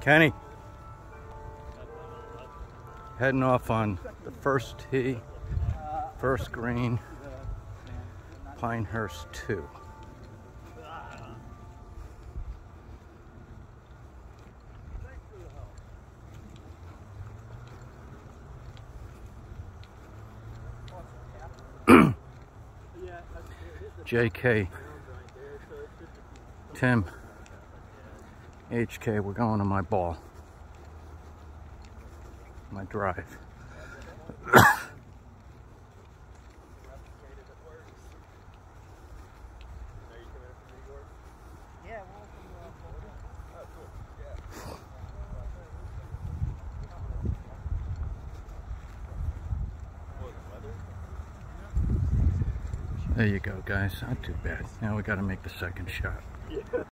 Kenny, heading off on the first tee, first green, Pinehurst 2. JK, Tim, HK, we're going to my ball, my drive. There you go, guys. Not too bad. Now we got to make the second shot.